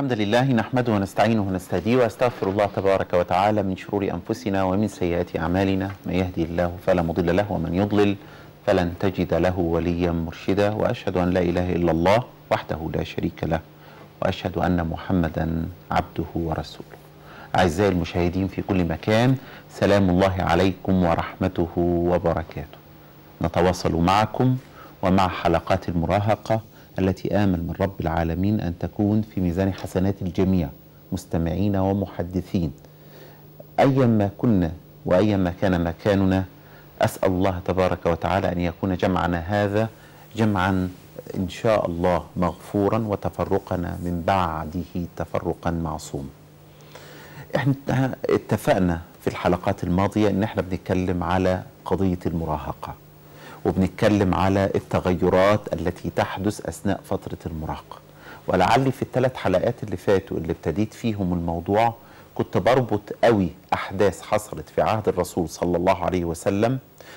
الحمد لله نحمده ونستعينه ونستهديه واستغفر الله تبارك وتعالى من شرور أنفسنا ومن سيئات أعمالنا. من يهدي الله فلا مضل له ومن يضلل فلن تجد له وليا مرشدا. وأشهد أن لا إله إلا الله وحده لا شريك له وأشهد أن محمدا عبده ورسوله. أعزائي المشاهدين في كل مكان، سلام الله عليكم ورحمته وبركاته. نتواصل معكم ومع حلقات المراهقة التي آمل من رب العالمين أن تكون في ميزان حسنات الجميع مستمعين ومحدثين أيما كنا وأيما كان مكاننا. أسأل الله تبارك وتعالى أن يكون جمعنا هذا جمعا إن شاء الله مغفورا وتفرقنا من بعده تفرقا معصوما. احنا اتفقنا في الحلقات الماضية ان احنا بنتكلم على قضية المراهقة وبنتكلم على التغيرات التي تحدث أثناء فترة المراهقة، ولعلي في الثلاث حلقات اللي فاتوا اللي ابتديت فيهم الموضوع كنت بربط قوي أحداث حصلت في عهد الرسول صلى الله عليه وسلم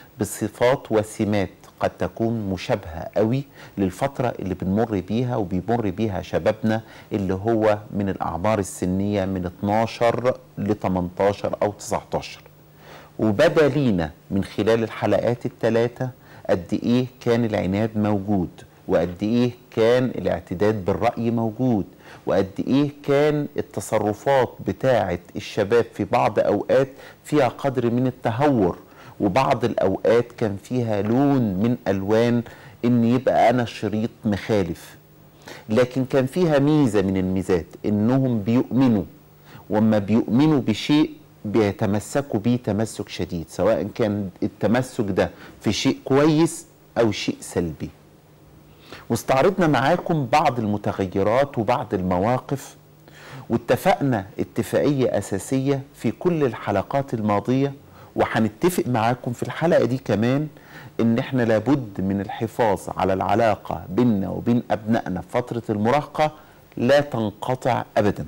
بصفات وسمات قد تكون مشابهة قوي للفترة اللي بنمر بيها وبيمر بيها شبابنا اللي هو من الأعمار السنية من 12 ل 18 أو 19. وبدا لينا من خلال الحلقات الثلاثة قد إيه كان العناد موجود، وقد إيه كان الاعتداد بالرأي موجود، وقد إيه كان التصرفات بتاعة الشباب في بعض أوقات فيها قدر من التهور، وبعض الأوقات كان فيها لون من ألوان إن يبقى أنا شريط مخالف. لكن كان فيها ميزة من الميزات إنهم بيؤمنوا، وما بيؤمنوا بشيء بيتمسكوا بيه تمسك شديد، سواء كان التمسك ده في شيء كويس أو شيء سلبي. واستعرضنا معاكم بعض المتغيرات وبعض المواقف، واتفقنا اتفاقية أساسية في كل الحلقات الماضية، وهنتفق معاكم في الحلقة دي كمان إن احنا لابد من الحفاظ على العلاقة بيننا وبين أبنائنا في فترة المراهقة لا تنقطع أبداً.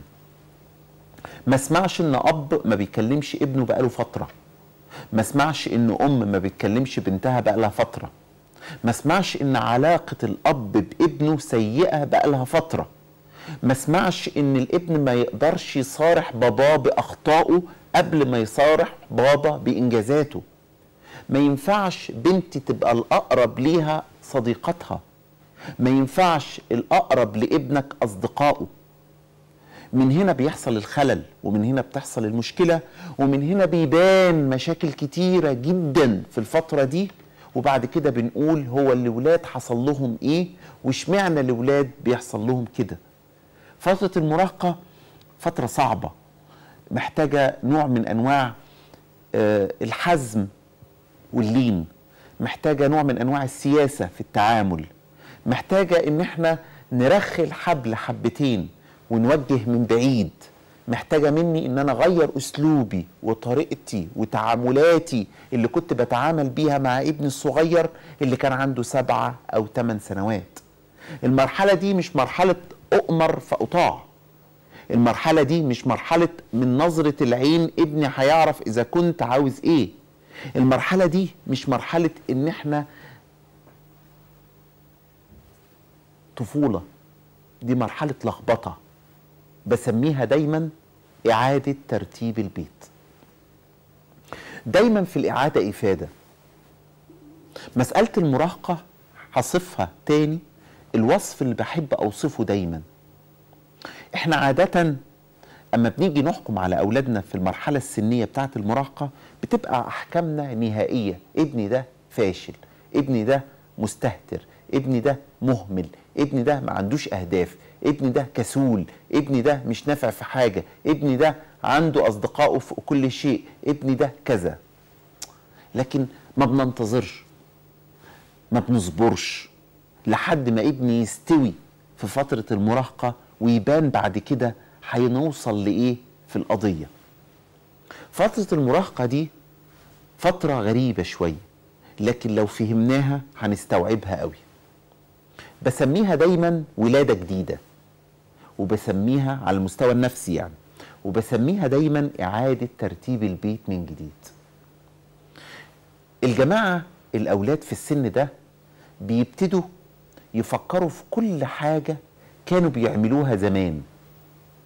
ما اسمعش ان اب ما بيكلمش ابنه بقاله فتره، ما اسمعش ان ام ما بيتكلمش بنتها بقالها فتره، ما اسمعش ان علاقه الاب بابنه سيئه بقالها فتره، ما اسمعش ان الابن ما يقدرش يصارح باباه باخطائه قبل ما يصارح بابا بانجازاته. ما ينفعش بنت تبقى الاقرب ليها صديقتها، ما ينفعش الاقرب لابنك اصدقائه. من هنا بيحصل الخلل، ومن هنا بتحصل المشكلة، ومن هنا بيبان مشاكل كتيرة جدا في الفترة دي. وبعد كده بنقول هو الولاد حصل لهم ايه، واشمعنى الولاد بيحصل لهم كده. فترة المراهقة فترة صعبة محتاجة نوع من انواع الحزم واللين، محتاجة نوع من انواع السياسة في التعامل، محتاجة ان احنا نرخي الحبل حبتين ونوجه من بعيد. محتاجة مني ان انا اغير اسلوبي وطريقتي وتعاملاتي اللي كنت بتعامل بيها مع ابني الصغير اللي كان عنده 7 أو 8 سنوات. المرحلة دي مش مرحلة اؤمر فاطاع، المرحلة دي مش مرحلة من نظرة العين ابني هيعرف اذا كنت عاوز ايه. المرحلة دي مش مرحلة ان احنا طفولة، دي مرحلة لخبطة بسميها دايما إعادة ترتيب البيت. دايما في الإعادة إفادة. مسألة المراهقة هصفها تاني الوصف اللي بحب أوصفه دايما. إحنا عادة أما بنيجي نحكم على أولادنا في المرحلة السنية بتاعة المراهقة بتبقى أحكامنا نهائية. ابني ده فاشل، ابني ده مستهتر، ابني ده مهمل، ابني ده ما عندوش أهداف، ابني ده كسول، ابني ده مش نافع في حاجة، ابني ده عنده أصدقائه في كل شيء، ابني ده كذا. لكن ما بننتظرش، ما بنصبرش لحد ما ابني يستوي في فترة المراهقة ويبان بعد كده هنوصل لإيه في القضية. فترة المراهقة دي فترة غريبة شوية، لكن لو فهمناها هنستوعبها قوي. بسميها دايما ولادة جديدة، وبسميها على المستوى النفسي يعني، وبسميها دايما إعادة ترتيب البيت من جديد. الجماعة الأولاد في السن ده بيبتدوا يفكروا في كل حاجة كانوا بيعملوها زمان،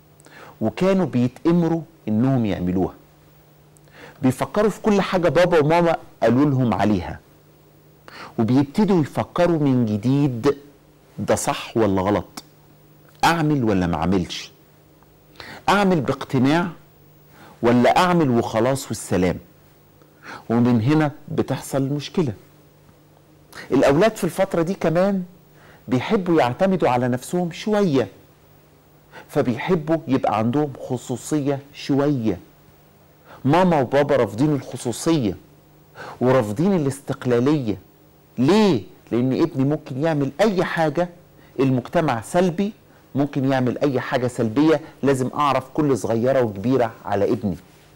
وكانوا بيتأمروا انهم يعملوها، بيفكروا في كل حاجة بابا وماما قالوا لهم عليها، وبيبتدوا يفكروا من جديد ده صح ولا غلط، اعمل ولا ما اعملش، اعمل باقتناع ولا اعمل وخلاص والسلام. ومن هنا بتحصل المشكلة. الاولاد في الفترة دي كمان بيحبوا يعتمدوا على نفسهم شوية، فبيحبوا يبقى عندهم خصوصية شوية. ماما وبابا رافضين الخصوصية ورافضين الاستقلالية. ليه؟ لأن ابني ممكن يعمل أي حاجة، المجتمع سلبي، ممكن يعمل أي حاجة سلبية، لازم أعرف كل صغيرة وكبيرة على ابني.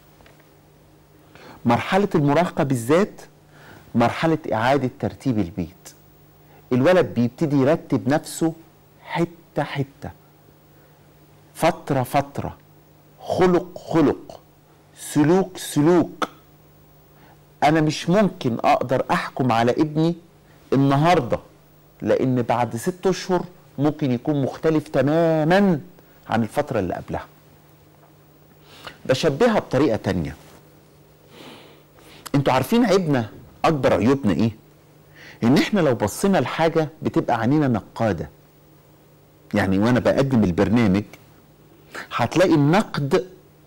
مرحلة المراهقة بالذات مرحلة إعادة ترتيب البيت. الولد بيبتدي يرتب نفسه حتة حتة، فترة فترة، خلق خلق، سلوك سلوك. أنا مش ممكن أقدر أحكم على ابني النهاردة، لأن بعد 6 أشهر ممكن يكون مختلف تماما عن الفترة اللي قبلها. بشبهها بطريقة تانية. انتوا عارفين عيبنا، أكبر عيوبنا إيه؟ إن إحنا لو بصينا لحاجة بتبقى عينينا نقادة. يعني وأنا بقدم البرنامج هتلاقي النقد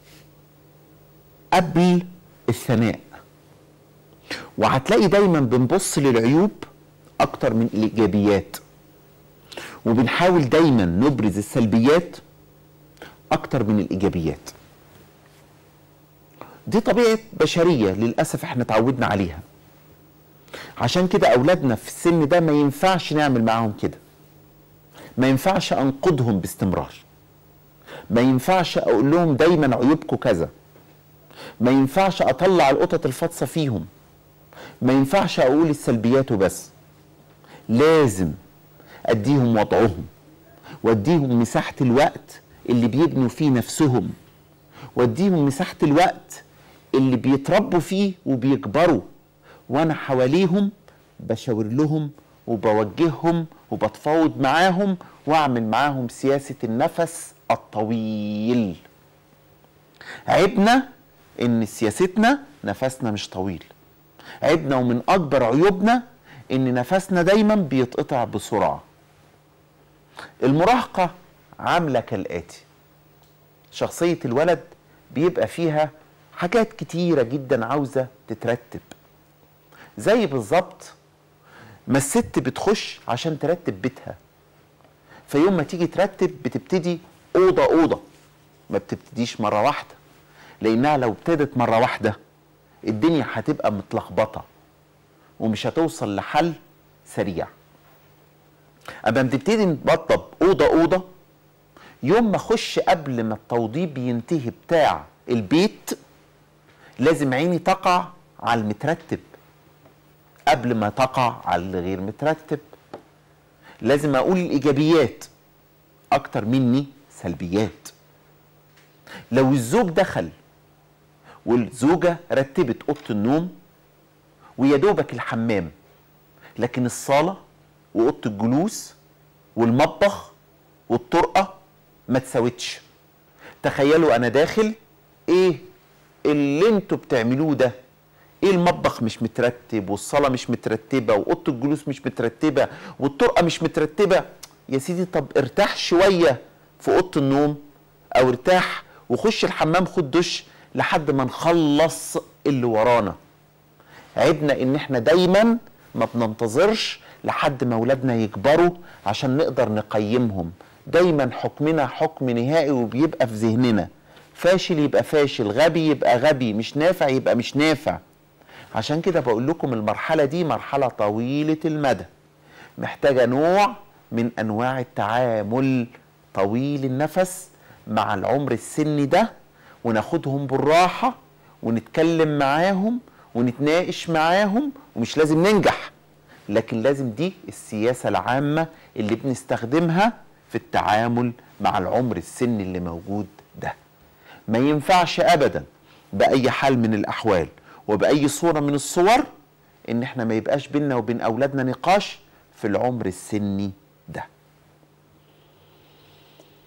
قبل الثناء، وهتلاقي دايما بنبص للعيوب اكتر من الايجابيات، وبنحاول دايما نبرز السلبيات اكتر من الايجابيات. دي طبيعة بشرية للأسف احنا اتعودنا عليها. عشان كده أولادنا في السن ده ما ينفعش نعمل معاهم كده، ما ينفعش أنقدهم باستمرار، ما ينفعش أقول لهم دايما عيوبكم كذا، ما ينفعش أطلع القطط الفاطسة فيهم، ما ينفعش أقول السلبيات وبس. لازم أديهم وضعهم، وأديهم مساحة الوقت اللي بيبنوا فيه نفسهم، وأديهم مساحة الوقت اللي بيتربوا فيه وبيكبروا، وأنا حواليهم بشاور لهم وبوجههم وبتفاوض معاهم وأعمل معاهم سياسة النفس الطويل. عيبنا إن سياستنا نفسنا مش طويل. عيبنا ومن أكبر عيوبنا إن نفسنا دايما بيتقطع بسرعة. المراهقة عاملة كالآتي: شخصية الولد بيبقى فيها حاجات كتيرة جدا عاوزة تترتب، زي بالظبط ما الست بتخش عشان ترتب بيتها، فيوم ما تيجي ترتب بتبتدي أوضة أوضة، ما بتبتديش مرة واحدة، لأنها لو ابتدت مرة واحدة الدنيا هتبقى متلخبطة ومش هتوصل لحل سريع. أما بتبتدي نبطب أوضة أوضة، يوم ما أخش قبل ما التوضيب ينتهي بتاع البيت لازم عيني تقع على المترتب قبل ما تقع على الغير مترتب. لازم أقول الإيجابيات أكتر مني سلبيات. لو الزوج دخل والزوجة رتبت أوضة النوم ويا دوبك الحمام، لكن الصالة وأوضة الجلوس والمطبخ والطرقة ما تساوتش، تخيلوا أنا داخل إيه اللي انتوا بتعملوه ده؟ إيه المطبخ مش مترتب والصالة مش مترتبة وأوضة الجلوس مش مترتبة والطرقة مش مترتبة؟ يا سيدي طب ارتاح شوية في أوضة النوم أو ارتاح وخش الحمام خد دش لحد ما نخلص اللي ورانا. عيبنا ان احنا دايما ما بننتظرش لحد ما اولادنا يكبروا عشان نقدر نقيمهم. دايما حكمنا حكم نهائي وبيبقى في ذهننا، فاشل يبقى فاشل، غبي يبقى غبي، مش نافع يبقى مش نافع. عشان كده بقول لكم المرحلة دي مرحلة طويلة المدى، محتاجة نوع من انواع التعامل طويل النفس مع العمر السني ده، وناخدهم بالراحة ونتكلم معاهم ونتناقش معاهم. ومش لازم ننجح، لكن لازم دي السياسة العامة اللي بنستخدمها في التعامل مع العمر السني اللي موجود ده. ما ينفعش أبدا بأي حال من الأحوال وبأي صورة من الصور إن احنا ما يبقاش بيننا وبين أولادنا نقاش في العمر السني ده.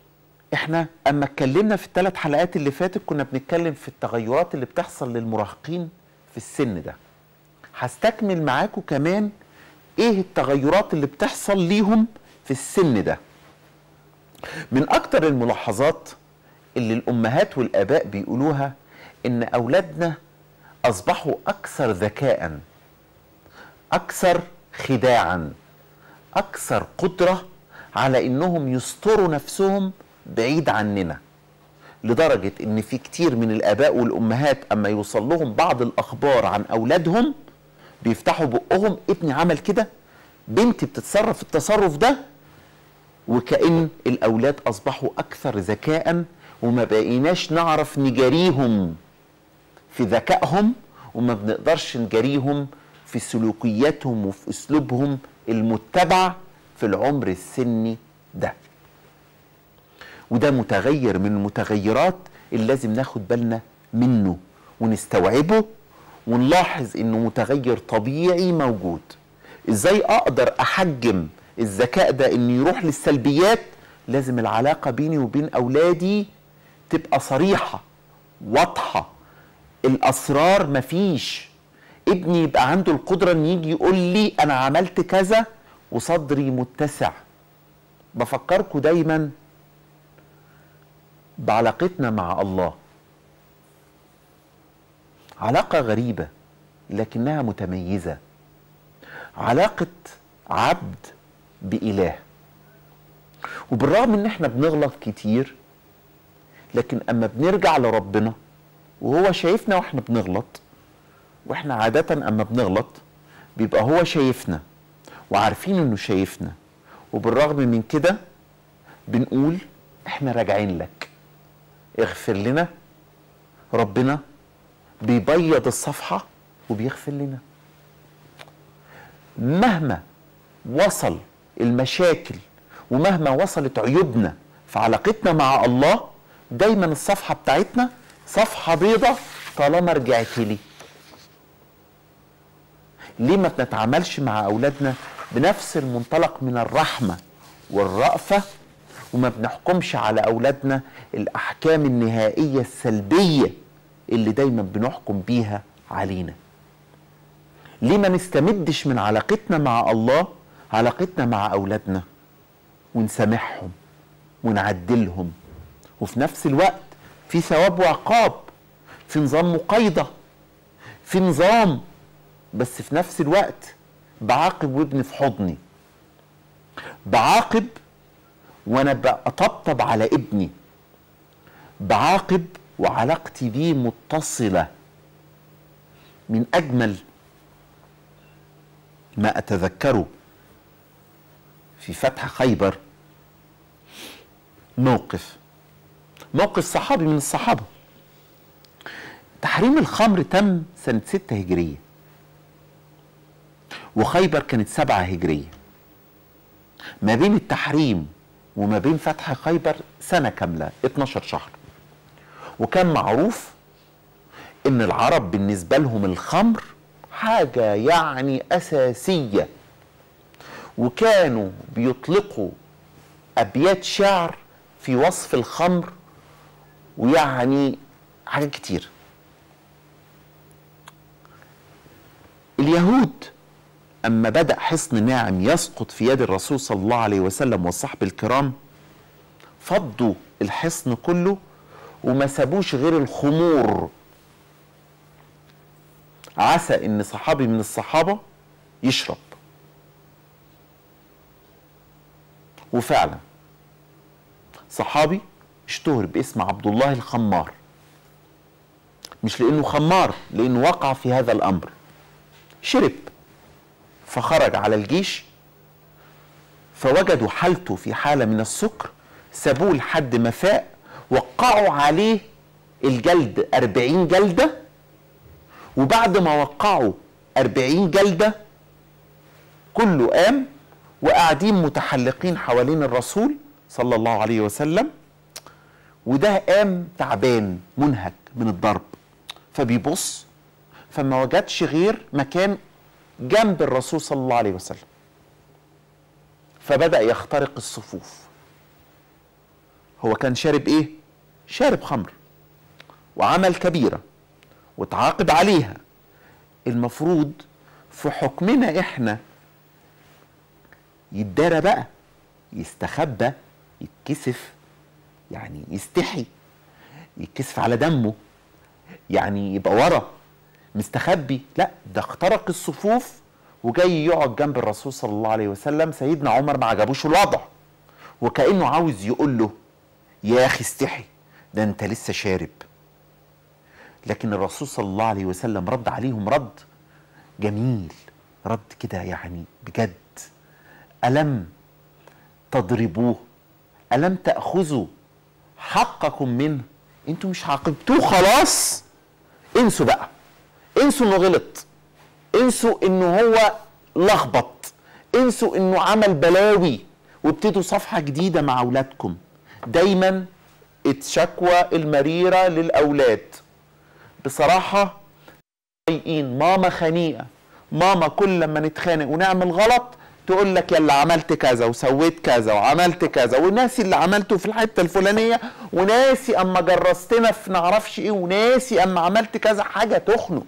احنا اما اتكلمنا في الثلاث حلقات اللي فاتت كنا بنتكلم في التغيرات اللي بتحصل للمراهقين في السن ده. هستكمل معاكم كمان ايه التغيرات اللي بتحصل ليهم في السن ده. من اكتر الملاحظات اللي الامهات والاباء بيقولوها ان اولادنا اصبحوا اكثر ذكاء، اكثر خداعا، اكثر قدرة على انهم يستروا نفسهم بعيد عننا، لدرجة ان في كتير من الاباء والامهات اما يوصل لهم بعض الاخبار عن اولادهم بيفتحوا بقهم ابني عمل كده، بنتي بتتصرف التصرف ده، وكأن الاولاد اصبحوا اكثر ذكاء وما بقيناش نعرف نجاريهم في ذكائهم وما بنقدرش نجاريهم في سلوكياتهم وفي اسلوبهم المتبع في العمر السني ده. وده متغير من المتغيرات اللي لازم ناخد بالنا منه ونستوعبه ونلاحظ انه متغير طبيعي موجود. ازاي اقدر احجم الذكاء ده انه يروح للسلبيات؟ لازم العلاقة بيني وبين اولادي تبقى صريحة واضحة، الاسرار مفيش. ابني يبقى عنده القدرة ان يجي يقول لي انا عملت كذا وصدري متسع. بفكركم دايما بعلاقتنا مع الله، علاقة غريبة لكنها متميزة، علاقة عبد بإله. وبالرغم ان احنا بنغلط كتير، لكن اما بنرجع لربنا وهو شايفنا واحنا بنغلط، واحنا عادة اما بنغلط بيبقى هو شايفنا وعارفين انه شايفنا، وبالرغم من كده بنقول احنا راجعين لك اغفر لنا. ربنا بيبيض الصفحة وبيغفر لنا. مهما وصل المشاكل ومهما وصلت عيوبنا في علاقتنا مع الله، دايما الصفحة بتاعتنا صفحة بيضة طالما رجعت لي. ليه ما بنتعاملش مع أولادنا بنفس المنطلق من الرحمة والرأفة، وما بنحكمش على أولادنا الأحكام النهائية السلبية اللي دايما بنحكم بيها علينا؟ ليه ما نستمدش من علاقتنا مع الله علاقتنا مع أولادنا ونسامحهم ونعدلهم، وفي نفس الوقت في ثواب وعقاب، في نظام مقايضة، في نظام، بس في نفس الوقت بعاقب وابني في حضني، بعاقب وانا بطبطب على ابني، بعاقب وعلاقتي بيه متصلة. من أجمل ما أتذكره في فتح خيبر موقف صحابي من الصحابة. تحريم الخمر تم سنة 6 هجرية، وخيبر كانت 7 هجرية. ما بين التحريم وما بين فتح خيبر سنة كاملة، 12 شهر. وكان معروف ان العرب بالنسبة لهم الخمر حاجة يعني أساسية، وكانوا بيطلقوا أبيات شعر في وصف الخمر، ويعني حاجات كتير. اليهود أما بدأ حصن ناعم يسقط في يد الرسول صلى الله عليه وسلم والصحب الكرام، فضوا الحصن كله وما سابوش غير الخمور، عسى ان صحابي من الصحابة يشرب. وفعلا صحابي اشتهر باسم عبد الله الخمار، مش لانه خمار، لانه وقع في هذا الامر. شرب فخرج على الجيش، فوجدوا حالته في حالة من السكر، سابوه لحد ما فاق، وقعوا عليه الجلد 40 جلدة. وبعد ما وقعوا 40 جلدة كله قام، وقاعدين متحلقين حوالين الرسول صلى الله عليه وسلم، وده قام تعبان منهك من الضرب، فبيبص فما وجدش غير مكان جنب الرسول صلى الله عليه وسلم، فبدأ يخترق الصفوف. هو كان شارب ايه؟ شارب خمر وعمل كبيرة وتعاقب عليها. المفروض في حكمنا احنا يتدارى بقى، يستخبى، يتكسف، يعني يستحي، يتكسف على دمه، يعني يبقى ورا مستخبي. لا، ده اخترق الصفوف وجاي يقعد جنب الرسول صلى الله عليه وسلم. سيدنا عمر ما عجبوش الوضع، وكأنه عاوز يقول له يا اخي استحي، ده انت لسه شارب. لكن الرسول صلى الله عليه وسلم رد عليهم رد جميل، رد كده يعني بجد. ألم تضربوه؟ ألم تأخذوا حقكم منه؟ انتوا مش عاقبتوه خلاص؟ انسوا بقى، انسوا انه غلط، انسوا انه هو لخبط، انسوا انه عمل بلاوي، وابتدوا صفحة جديدة مع اولادكم. دايما الشكوى المريرة للاولاد بصراحة طايقين ماما خنيقة. ماما كل لما نتخانق ونعمل غلط تقول لك يلا عملت كذا وسويت كذا وعملت كذا، وناسي اللي عملته في الحته الفلانيه، وناسي اما جرستنا في نعرفش ايه، وناسي اما عملت كذا حاجه تخنق.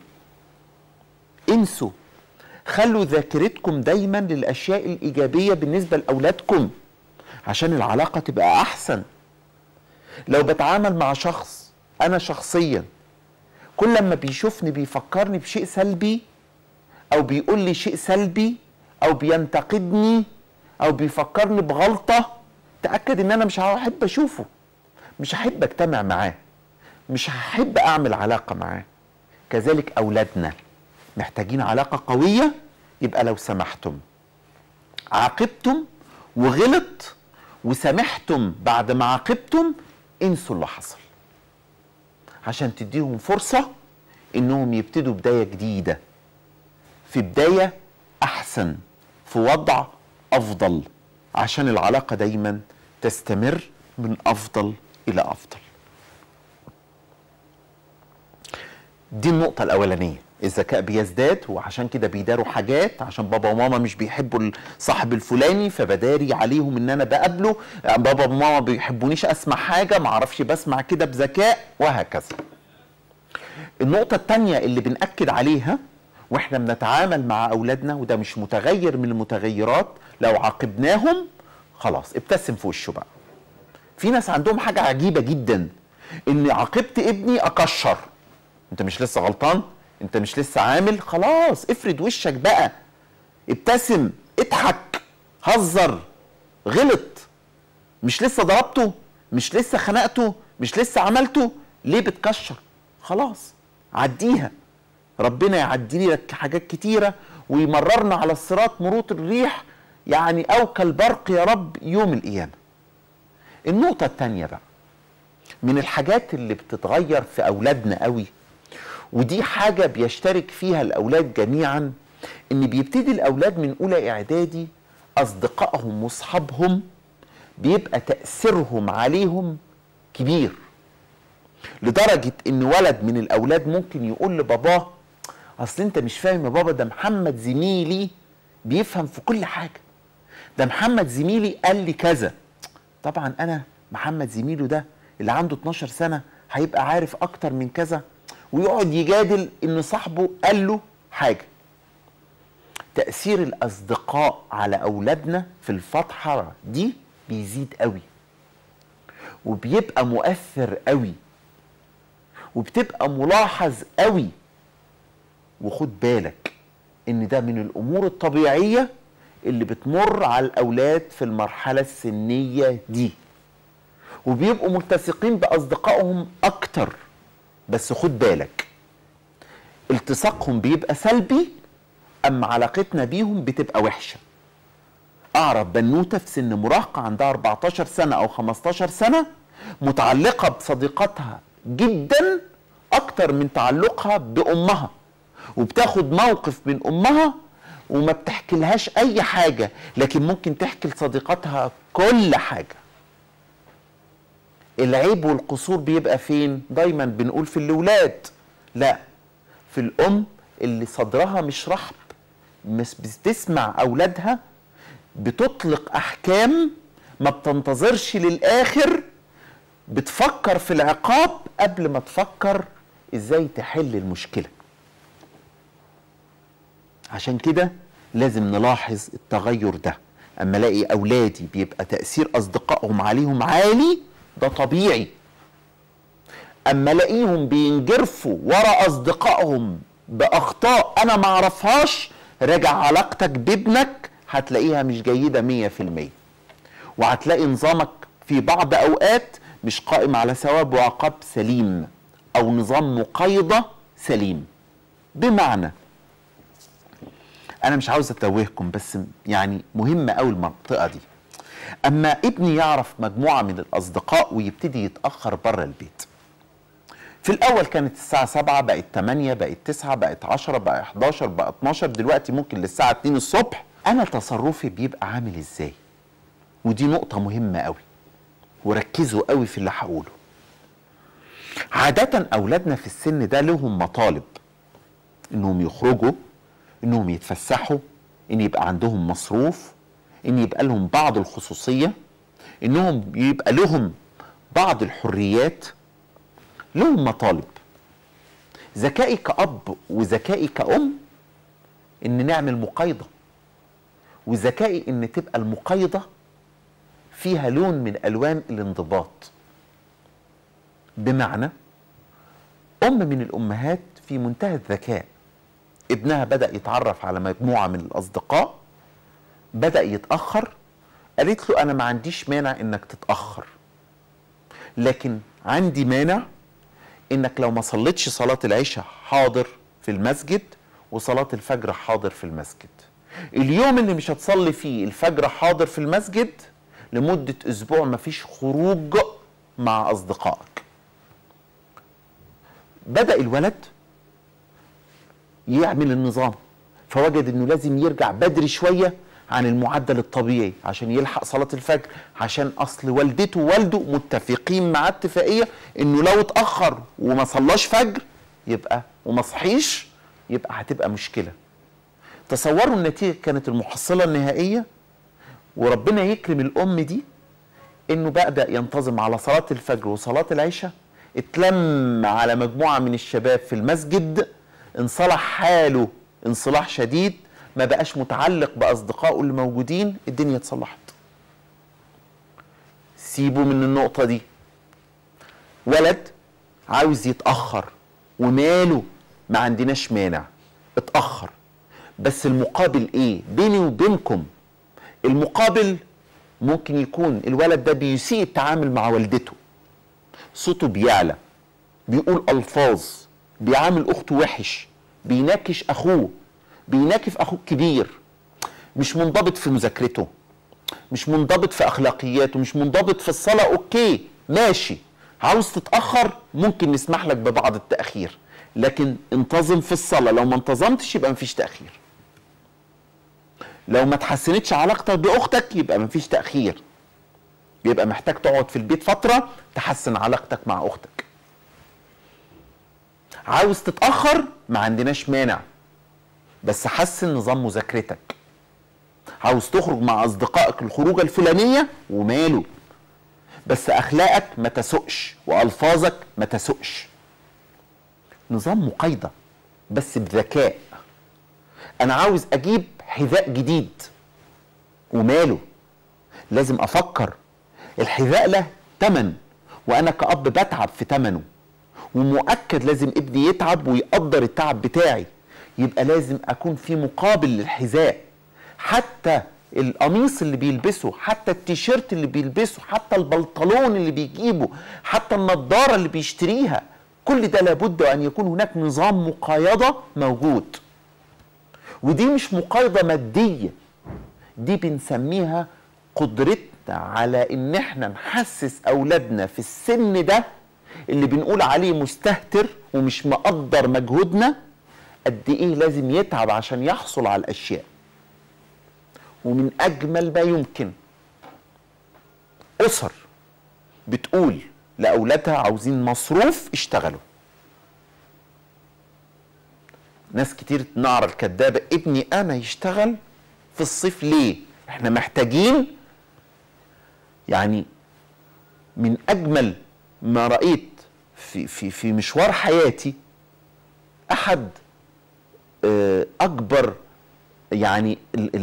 انسوا، خلوا ذاكرتكم دايما للاشياء الايجابيه بالنسبه لاولادكم عشان العلاقه تبقى احسن. لو بتعامل مع شخص انا شخصيا كل لما بيشوفني بيفكرني بشيء سلبي، او بيقول لي شيء سلبي، او بينتقدني، او بيفكرني بغلطة، تأكد ان انا مش هحب اشوفه، مش هحب اجتمع معاه، مش هحب اعمل علاقة معاه. كذلك اولادنا محتاجين علاقة قوية. يبقى لو سمحتم عاقبتم وغلط وسامحتم بعد ما عاقبتم، انسوا اللي حصل عشان تديهم فرصة انهم يبتدوا بداية جديدة، في بداية احسن، في وضع افضل، عشان العلاقة دايما تستمر من افضل الى افضل. دي النقطة الاولانية. الذكاء بيزداد، وعشان كده بيداروا حاجات، عشان بابا وماما مش بيحبوا الصاحب الفلاني فبداري عليهم ان انا بقابله. بابا وماما بيحبونيش اسمع حاجة، معرفش بسمع كده بذكاء، وهكذا. النقطة التانية اللي بنأكد عليها واحنا بنتعامل مع اولادنا، وده مش متغير من المتغيرات، لو عاقبناهم خلاص ابتسم في وشه بقى. في ناس عندهم حاجة عجيبة جدا، ان عاقبت ابني اكشر. انت مش لسه غلطان، انت مش لسه عامل، خلاص افرد وشك بقى، ابتسم، اضحك، هزر، غلط، مش لسه ضربته، مش لسه خنقته، مش لسه عملته، ليه بتكشر؟ خلاص عديها، ربنا يعدي لك حاجات كتيرة ويمررنا على الصراط مرور الريح، يعني أو كالبرق يا رب يوم القيامة. النقطة التانية بقى من الحاجات اللي بتتغير في أولادنا قوي، ودي حاجة بيشترك فيها الأولاد جميعا، إن بيبتدي الأولاد من أولى إعدادي أصدقائهم وأصحابهم بيبقى تأثيرهم عليهم كبير، لدرجة إن ولد من الأولاد ممكن يقول لباباه اصل انت مش فاهم يا بابا، ده محمد زميلي بيفهم في كل حاجه، ده محمد زميلي قال لي كذا. طبعا انا محمد زميله ده اللي عنده 12 سنه هيبقى عارف اكتر من كذا، ويقعد يجادل ان صاحبه قال له حاجه. تاثير الاصدقاء على اولادنا في الفتره دي بيزيد قوي، وبيبقى مؤثر قوي، وبتبقى ملاحظ قوي. وخد بالك ان ده من الامور الطبيعية اللي بتمر على الاولاد في المرحلة السنية دي، وبيبقوا ملتصقين باصدقائهم اكتر. بس خد بالك التصاقهم بيبقى سلبي، اما علاقتنا بيهم بتبقى وحشة. اعرف بنوتة في سن مراهقة عندها 14 سنة او 15 سنة متعلقة بصديقتها جدا اكتر من تعلقها بامها، وبتاخد موقف من امها وما بتحكي اي حاجة، لكن ممكن تحكي لصديقتها كل حاجة. العيب والقصور بيبقى فين؟ دايما بنقول في الولاد، لا، في الام اللي صدرها مش رحب، مش بتسمع اولادها، بتطلق احكام ما بتنتظرش للاخر بتفكر في العقاب قبل ما تفكر ازاي تحل المشكلة. عشان كده لازم نلاحظ التغير ده. اما الاقي اولادي بيبقى تأثير اصدقائهم عليهم عالي، ده طبيعي. اما الاقيهم بينجرفوا ورا اصدقائهم باخطاء انا ما اعرفهاش، راجع علاقتك بابنك هتلاقيها مش جيدة 100%. وهتلاقي نظامك في بعض اوقات مش قائم على ثواب وعقاب سليم، او نظام مقايضة سليم. بمعنى، انا مش عاوز اتوهكم بس يعني مهمة قوي المنطقة دي. اما ابني يعرف مجموعة من الاصدقاء ويبتدي يتأخر بره البيت، في الاول كانت الساعة 7 بقت 8 بقت 9 بقت 10 بقى 11 بقى 12، دلوقتي ممكن للساعة 2 الصبح. انا تصرفي بيبقى عامل ازاي؟ ودي نقطة مهمة قوي، وركزوا قوي في اللي هقوله. عادة اولادنا في السن ده لهم مطالب، انهم يخرجوا، انهم يتفسحوا، ان يبقى عندهم مصروف، ان يبقى لهم بعض الخصوصية، انهم يبقى لهم بعض الحريات. لهم مطالب. ذكائي كأب وذكائي كأم ان نعمل مقايضة، وذكائي ان تبقى المقايضة فيها لون من الوان الانضباط. بمعنى، ام من الامهات في منتهى الذكاء، ابنها بدأ يتعرف على مجموعة من الاصدقاء، بدأ يتأخر، قالت له انا ما عنديش مانع انك تتأخر، لكن عندي مانع انك لو ما صليتش صلاة العشاء حاضر في المسجد، وصلاة الفجر حاضر في المسجد. اليوم اللي مش هتصلي فيه الفجر حاضر في المسجد لمدة اسبوع مفيش خروج مع اصدقائك. بدأ الولد يعمل النظام، فوجد انه لازم يرجع بدري شوية عن المعدل الطبيعي عشان يلحق صلاة الفجر، عشان اصل والدته ووالده متفقين مع اتفاقية انه لو اتأخر وما صلاش فجر يبقى وما صحيش يبقى هتبقى مشكلة. تصوروا النتيجة كانت المحصلة النهائية، وربنا يكرم الام دي انه بدأ ينتظم على صلاة الفجر وصلاة العشاء، اتلم على مجموعة من الشباب في المسجد، انصلح حاله انصلاح شديد، ما بقاش متعلق بأصدقائه اللي موجودين، الدنيا اتصلحت. سيبوا من النقطة دي. ولد عاوز يتأخر وماله، ما عندناش مانع، اتأخر، بس المقابل ايه بيني وبينكم؟ المقابل ممكن يكون الولد ده بيسيء التعامل مع والدته، صوته بيعلى، بيقول ألفاظ، بيعامل أخته وحش، بيناكش أخوه، بيناكف أخوه الكبير، مش منضبط في مذاكرته، مش منضبط في أخلاقياته، مش منضبط في الصلاة. أوكي ماشي، عاوز تتأخر ممكن نسمح لك ببعض التأخير، لكن انتظم في الصلاة. لو ما انتظمتش يبقى مفيش تأخير. لو ما تحسنتش علاقتك بأختك يبقى مفيش تأخير، يبقى محتاج تقعد في البيت فترة تحسن علاقتك مع أختك. عاوز تتأخر ما عندناش مانع، بس حسن نظام مذاكرتك. عاوز تخرج مع أصدقائك الخروجة الفلانية وماله، بس أخلاقك ما تسوقش وألفاظك ما تسوقش. نظام مقايضة بس بذكاء. أنا عاوز أجيب حذاء جديد وماله، لازم أفكر الحذاء له تمن، وأنا كأب بتعب في تمنه، ومؤكد لازم ابني يتعب ويقدر التعب بتاعي، يبقى لازم أكون في مقابل للحذاء. حتى القميص اللي بيلبسه، حتى التيشيرت اللي بيلبسه، حتى البنطلون اللي بيجيبه، حتى النضارة اللي بيشتريها، كل ده لابد أن يكون هناك نظام مقايضة موجود. ودي مش مقايضة مادية، دي بنسميها قدرتنا على ان احنا نحسس اولادنا في السن ده اللي بنقول عليه مستهتر ومش مقدر مجهودنا، قد ايه لازم يتعب عشان يحصل على الاشياء. ومن اجمل ما يمكن اسر بتقول لاولادها عاوزين مصروف اشتغلوا. ناس كتير نعرة الكدابة، ابني انا يشتغل في الصيف ليه؟ احنا محتاجين. يعني من اجمل ما رأيت في مشوار حياتي أحد أكبر يعني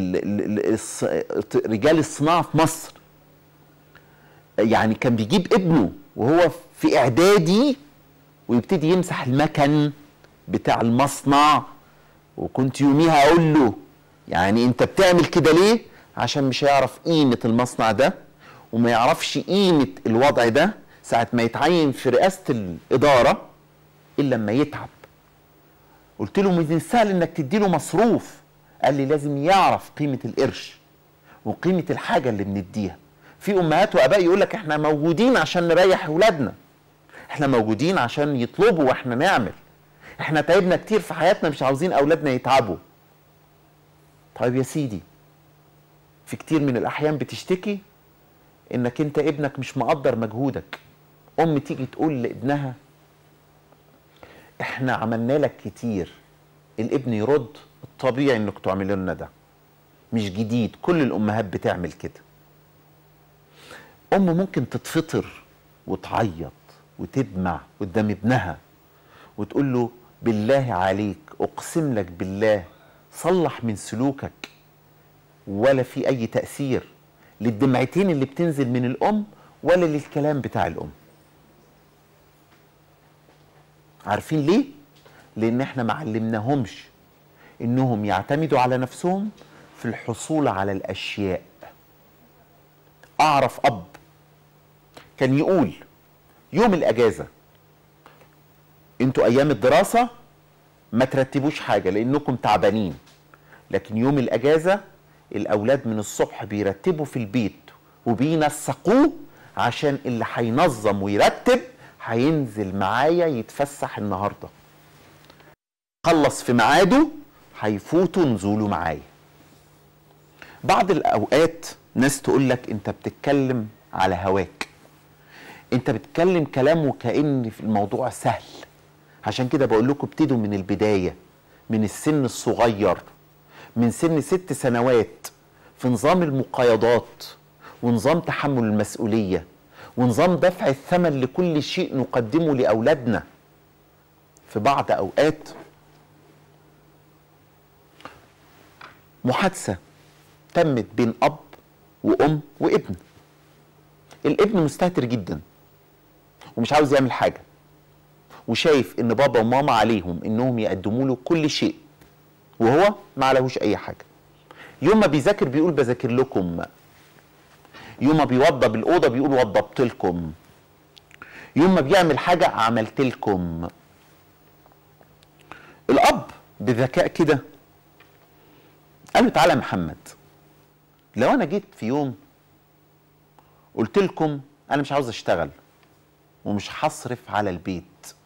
رجال الصناعة في مصر، يعني كان بيجيب ابنه وهو في إعدادي ويبتدي يمسح المكن بتاع المصنع، وكنت يوميها أقول له يعني أنت بتعمل كده ليه؟ عشان مش هيعرف قيمة المصنع ده وما يعرفش قيمة الوضع ده ساعة ما يتعين في رئاسة الإدارة إلا لما يتعب. قلت له من السهل إنك تديله مصروف. قال لي لازم يعرف قيمة القرش وقيمة الحاجة اللي بنديها. في أمهات وآباء يقول لك إحنا موجودين عشان نريح أولادنا، إحنا موجودين عشان يطلبوا وإحنا نعمل، إحنا تعبنا كتير في حياتنا مش عاوزين أولادنا يتعبوا. طيب يا سيدي، في كتير من الأحيان بتشتكي إنك أنت ابنك مش مقدر مجهودك. أم تيجي تقول لابنها إحنا عملنا لك كتير، الابن يرد الطبيعي إنك تعملوا لنا ده، مش جديد، كل الأمهات بتعمل كده. أم ممكن تتفطر وتعيط وتدمع قدام ابنها وتقول له بالله عليك أقسم لك بالله صلح من سلوكك، ولا في أي تأثير للدمعتين اللي بتنزل من الأم ولا للكلام بتاع الأم. عارفين ليه؟ لأن احنا معلمناهمش إنهم يعتمدوا على نفسهم في الحصول على الأشياء. أعرف أب كان يقول يوم الأجازة انتوا أيام الدراسة ما ترتبوش حاجة لأنكم تعبانين، لكن يوم الأجازة الأولاد من الصبح بيرتبوا في البيت وبينسقوه عشان اللي هينظم ويرتب هينزل معايا يتفسح النهاردة، خلص في ميعاده هيفوتوا نزولوا معايا. بعض الأوقات ناس تقول لك أنت بتتكلم على هواك، أنت بتتكلم كلام وكأن في الموضوع سهل. عشان كده بقول لكم ابتدوا من البداية، من السن الصغير، من سن 6 سنوات، في نظام المقايضات ونظام تحمل المسؤولية ونظام دفع الثمن لكل شيء نقدمه لأولادنا. في بعض أوقات محادثة تمت بين أب وأم وابن، الابن مستهتر جدا ومش عاوز يعمل حاجة وشايف ان بابا وماما عليهم انهم يقدموا له كل شيء وهو ما عليهوش اي حاجة. يوم ما بيذاكر بيقول بذاكر لكم، يوم ما بيوضب الأوضة بيقول وضبت لكم، يوم ما بيعمل حاجة عملت لكم. الأب بذكاء كده قال له تعالى يا محمد، لو أنا جيت في يوم قلت لكم أنا مش عاوز أشتغل ومش هصرف على البيت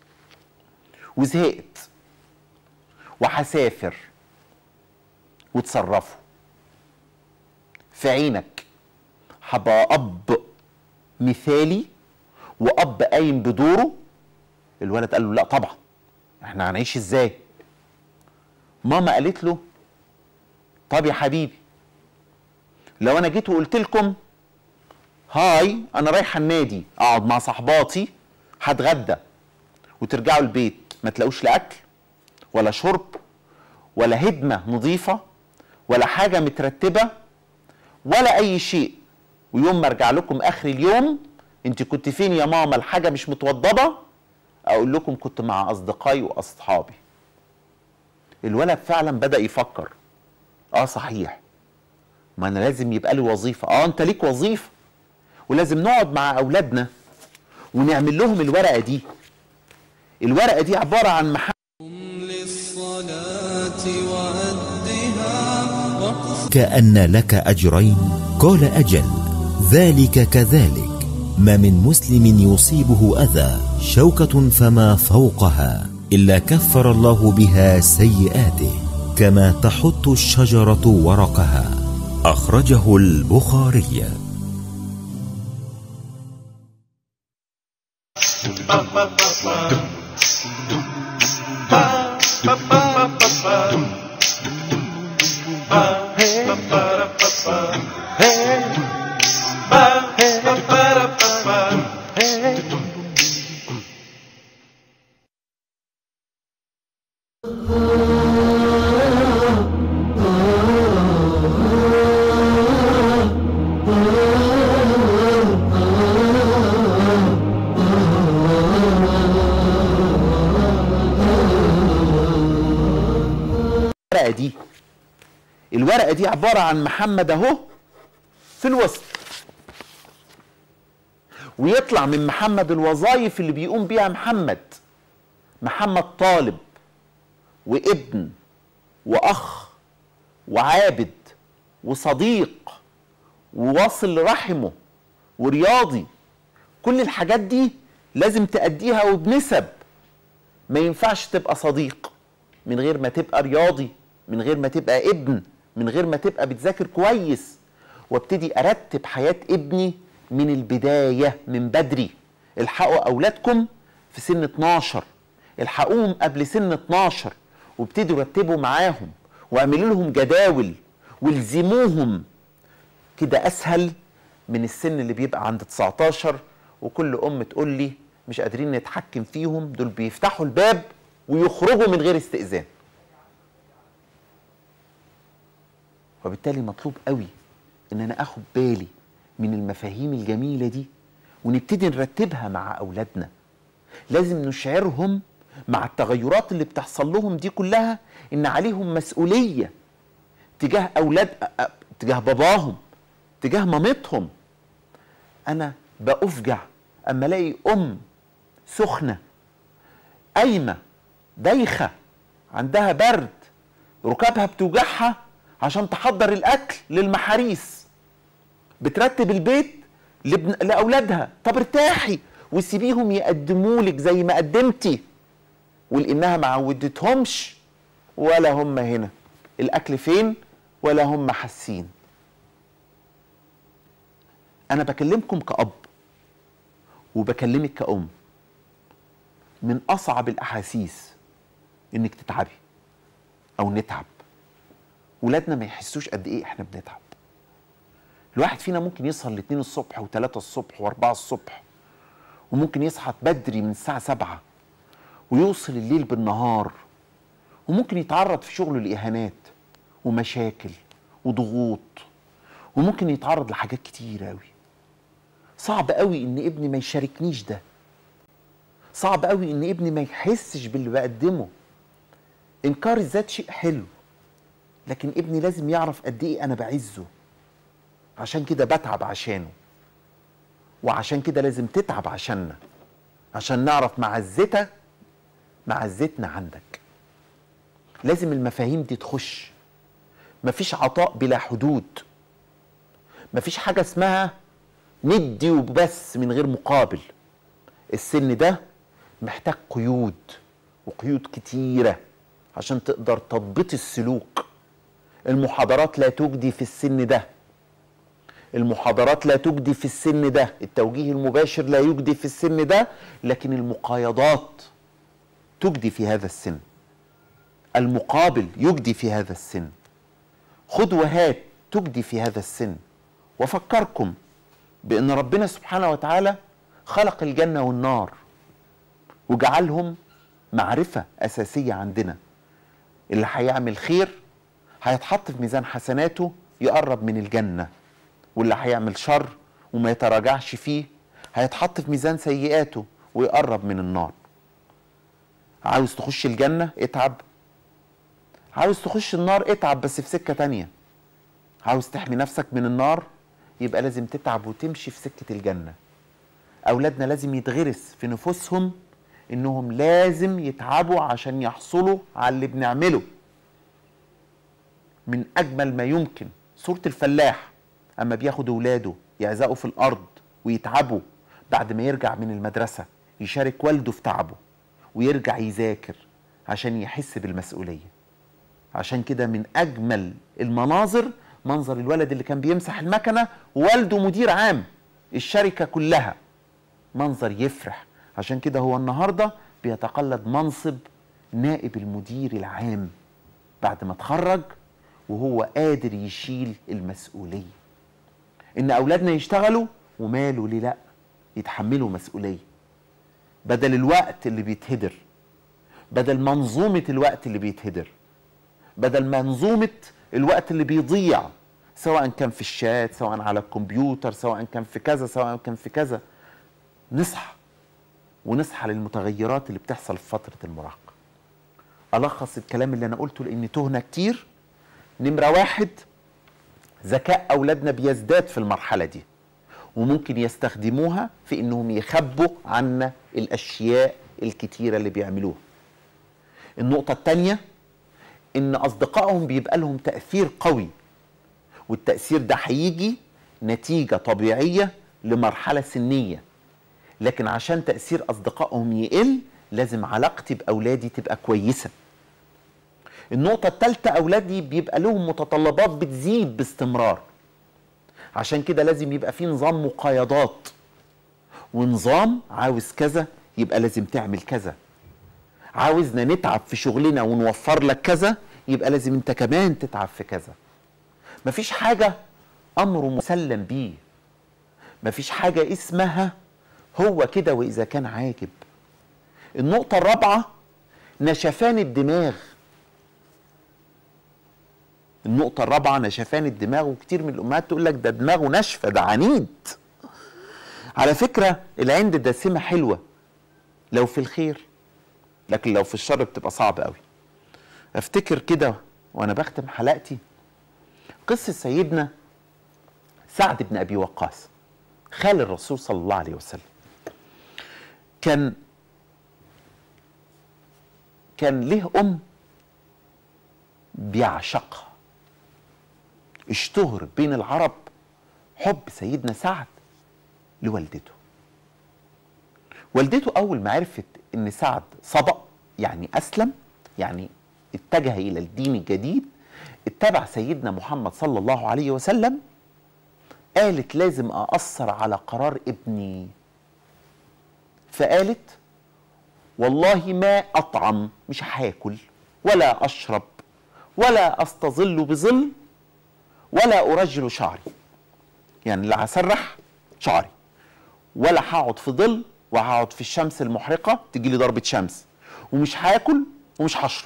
وزهقت وهسافر وتصرفوا، في عينك هبقى أب مثالي وأب قايم بدوره؟ الولد قال له لا طبعا، احنا هنعيش ازاي؟ ماما قالت له طب يا حبيبي لو انا جيت وقلت لكم هاي انا رايحه النادي اقعد مع صحباتي هتغدى وترجعوا البيت ما تلاقوش لا اكل ولا شرب ولا هدمه نظيفه ولا حاجه مترتبه ولا اي شيء، ويوم ما ارجع لكم اخر اليوم انت كنت فين يا ماما الحاجه مش متوضبه، اقول لكم كنت مع اصدقائي واصحابي. الولد فعلا بدأ يفكر صحيح، ما انا لازم يبقى لي وظيفه. انت ليك وظيفه ولازم نقعد مع اولادنا ونعمل لهم الورقه دي. الورقه دي عباره عن كأن لك أجرين. قال أجل ذلك كذلك، ما من مسلم يصيبه أذى شوكة فما فوقها إلا كفر الله بها سيئاته كما تحط الشجرة ورقها. أخرجه البخاري. الورقة دي، الورقة دي عبارة عن محمد اهو في الوسط، ويطلع من محمد الوظائف اللي بيقوم بيها محمد طالب وابن واخ وعابد وصديق وواصل لرحمه ورياضي. كل الحاجات دي لازم تأديها وبنسب. ما ينفعش تبقى صديق من غير ما تبقى رياضي، من غير ما تبقى ابن، من غير ما تبقى بتذاكر كويس. وابتدي ارتب حياة ابني من البداية، من بدري. الحقوا اولادكم في سن 12، الحقوهم قبل سن 12، وابتدوا رتبوا معاهم واعملوا لهم جداول والزموهم. كده اسهل من السن اللي بيبقى عند 19 وكل ام تقول لي مش قادرين نتحكم فيهم، دول بيفتحوا الباب ويخرجوا من غير استئذان. وبالتالي مطلوب قوي ان انا اخد بالي من المفاهيم الجميلة دي ونبتدي نرتبها مع اولادنا. لازم نشعرهم مع التغيرات اللي بتحصل لهم دي كلها ان عليهم مسؤولية تجاه تجاه باباهم، تجاه مامتهم. انا بأفجع اما الاقي ام سخنة قايمة دايخة عندها برد، ركابها بتوجعها عشان تحضر الاكل للمحاريس، بترتب البيت لاولادها. طب ارتاحي وسيبيهم يقدمولك زي ما قدمتي، ولانها ما عودتهمش ولا هم هنا الاكل فين ولا هم حاسين. انا بكلمكم كأب وبكلمك كأم. من اصعب الاحاسيس انك تتعبي او نتعب. ولادنا ما يحسوش قد ايه احنا بنتعب. الواحد فينا ممكن يسهر ل2 الصبح و3 الصبح و4 الصبح، وممكن يصحى بدري من الساعة 7 ويوصل الليل بالنهار، وممكن يتعرض في شغله لإهانات ومشاكل وضغوط، وممكن يتعرض لحاجات كتير قوي. صعب قوي ان ابني ما يشاركنيش ده، صعب قوي ان ابني ما يحسش باللي بقدمه. انكار الذات شيء حلو، لكن ابني لازم يعرف قد ايه انا بعزه. عشان كده بتعب عشانه، وعشان كده لازم تتعب عشاننا، عشان نعرف معزتنا عندك. لازم المفاهيم دي تخش. مفيش عطاء بلا حدود، مفيش حاجة اسمها ندي وبس من غير مقابل. السن ده محتاج قيود، وقيود كتيرة عشان تقدر تضبط السلوك. المحاضرات لا تجدي في السن ده، المحاضرات لا تجدي في السن ده، التوجيه المباشر لا يجدي في السن ده، لكن المقايضات تجدي في هذا السن، المقابل يجدي في هذا السن، خد وهات تجدي في هذا السن. وفكركم بأن ربنا سبحانه وتعالى خلق الجنة والنار وجعلهم معرفة أساسية عندنا. اللي هيعمل خير هيتحط في ميزان حسناته يقرب من الجنة، واللي هيعمل شر وما يتراجعش فيه هيتحط في ميزان سيئاته ويقرب من النار. عاوز تخش الجنة اتعب، عاوز تخش النار اتعب بس في سكة تانية. عاوز تحمي نفسك من النار يبقى لازم تتعب وتمشي في سكة الجنة. أولادنا لازم يتغرس في نفوسهم إنهم لازم يتعبوا عشان يحصلوا على اللي بنعمله. من أجمل ما يمكن سورة الفلاح أما بياخد أولاده يعزقوا في الأرض ويتعبوا، بعد ما يرجع من المدرسة يشارك والده في تعبه ويرجع يذاكر عشان يحس بالمسؤولية. عشان كده من أجمل المناظر منظر الولد اللي كان بيمسح المكنة ووالده مدير عام الشركة كلها، منظر يفرح. عشان كده هو النهاردة بيتقلد منصب نائب المدير العام بعد ما اتخرج، وهو قادر يشيل المسؤولية. إن أولادنا يشتغلوا وماله ليه لأ، يتحملوا مسؤولية بدل الوقت اللي بيتهدر، بدل منظومة الوقت اللي بيتهدر، بدل منظومة الوقت اللي بيضيع، سواء كان في الشات، سواء على الكمبيوتر، سواء كان في كذا، سواء كان في كذا. نصحى ونصحى للمتغيرات اللي بتحصل في فترة المراهقة. ألخص الكلام اللي أنا قلته لأن تهنا كتير. نمرة 1، ذكاء أولادنا بيزداد في المرحلة دي، وممكن يستخدموها في إنهم يخبوا عنا الأشياء الكتيرة اللي بيعملوها. النقطة التانية، إن أصدقائهم بيبقى لهم تأثير قوي، والتأثير ده هيجي نتيجة طبيعية لمرحلة سنية، لكن عشان تأثير أصدقائهم يقل لازم علاقتي بأولادي تبقى كويسة. النقطة الثالثة، أولادي بيبقى لهم متطلبات بتزيد باستمرار، عشان كده لازم يبقى في نظام مقايضات، ونظام عاوز كذا يبقى لازم تعمل كذا، عاوزنا نتعب في شغلنا ونوفر لك كذا يبقى لازم انت كمان تتعب في كذا. مفيش حاجة أمر مسلم بيه، مفيش حاجة اسمها هو كده وإذا كان عاجب. النقطة الرابعة، نشفان الدماغ. النقطة الرابعة نشفان الدماغ، وكتير من الأمهات تقول لك ده دماغه ناشفة، ده عنيد. على فكرة العند ده سمة حلوة لو في الخير، لكن لو في الشر بتبقى صعب قوي. افتكر كده وانا بختم حلقتي قصة سيدنا سعد بن أبي وقاص خال الرسول صلى الله عليه وسلم. كان له أم بيعشقها. اشتهر بين العرب حب سيدنا سعد لوالدته. والدته أول ما عرفت إن سعد صدق، يعني أسلم، يعني اتجه إلى الدين الجديد، اتبع سيدنا محمد صلى الله عليه وسلم، قالت لازم أأثر على قرار ابني. فقالت والله ما أطعم، مش هاكل ولا أشرب ولا أستظل بظل ولا أرجل شعري، يعني لا هسرح شعري ولا هقعد في ظل وهقعد في الشمس المحرقة تجي لي ضربة شمس، ومش هاكل ومش هشرب.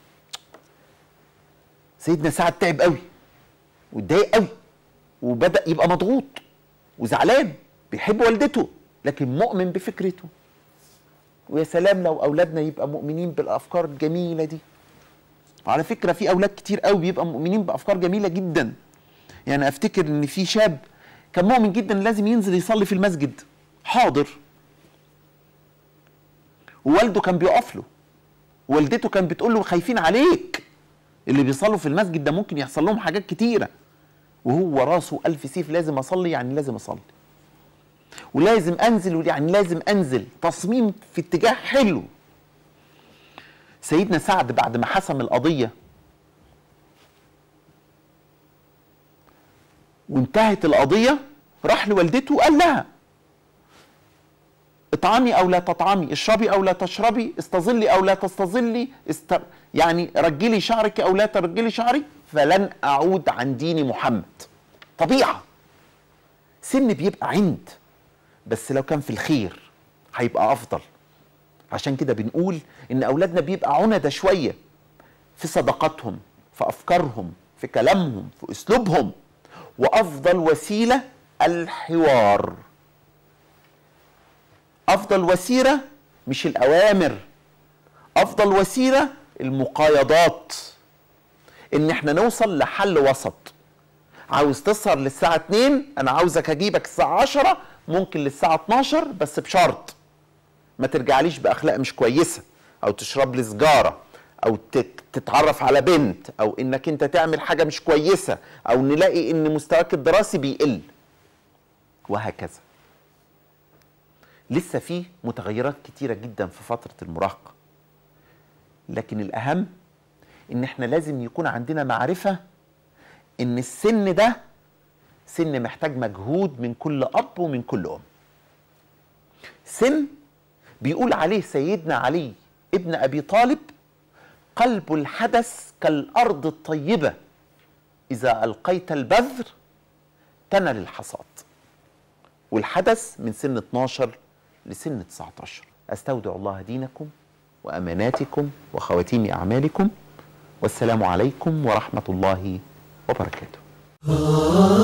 سيدنا سعد تعب قوي واتضايق قوي وبدأ يبقى مضغوط وزعلان، بيحب والدته لكن مؤمن بفكرته. ويا سلام لو أولادنا يبقى مؤمنين بالأفكار الجميلة دي. وعلى فكرة في أولاد كتير قوي بيبقى مؤمنين بأفكار جميلة جدا. يعني أفتكر إن في شاب كان مؤمن جدا لازم ينزل يصلي في المسجد، حاضر، ووالده كان بيقف له، والدته كان بتقول له خايفين عليك، اللي بيصلوا في المسجد ده ممكن يحصل لهم حاجات كتيرة، وهو راسه ألف سيف، لازم أصلي يعني لازم أصلي، ولازم أنزل يعني لازم أنزل، تصميم في اتجاه حلو. سيدنا سعد بعد ما حسم القضية وانتهت القضية راح لوالدته وقال لها اطعمي أو لا تطعمي، اشربي أو لا تشربي، استظلي أو لا تستظلي، يعني رجلي شعرك أو لا ترجلي شعري، فلن أعود عن دين محمد. طبيعة سن بيبقى عند، بس لو كان في الخير هيبقى أفضل. عشان كده بنقول إن أولادنا بيبقى عندة شوية في صداقاتهم، في أفكارهم، في كلامهم، في أسلوبهم، وأفضل وسيلة الحوار. أفضل وسيلة مش الأوامر، أفضل وسيلة المقايضات، إن إحنا نوصل لحل وسط. عاوز تسهر للساعة 2، أنا عاوزك أجيبك الساعة 10، ممكن للساعة 12، بس بشرط ما ترجعليش بأخلاق مش كويسة، أو تشرب لي سجارة، أو تتعرف على بنت، أو إنك أنت تعمل حاجة مش كويسة، أو نلاقي إن مستواك الدراسي بيقل، وهكذا. لسه فيه متغيرات كتيرة جدا في فترة المراهقة، لكن الأهم إن إحنا لازم يكون عندنا معرفة إن السن ده سن محتاج مجهود من كل أب ومن كل أم. سن بيقول عليه سيدنا علي ابن أبي طالب قلب الحدث كالأرض الطيبة، إذا ألقيت البذر تنل الحصاد. والحدث من سن 12 لسن 19. أستودع الله دينكم وأماناتكم وخواتيم أعمالكم، والسلام عليكم ورحمة الله وبركاته.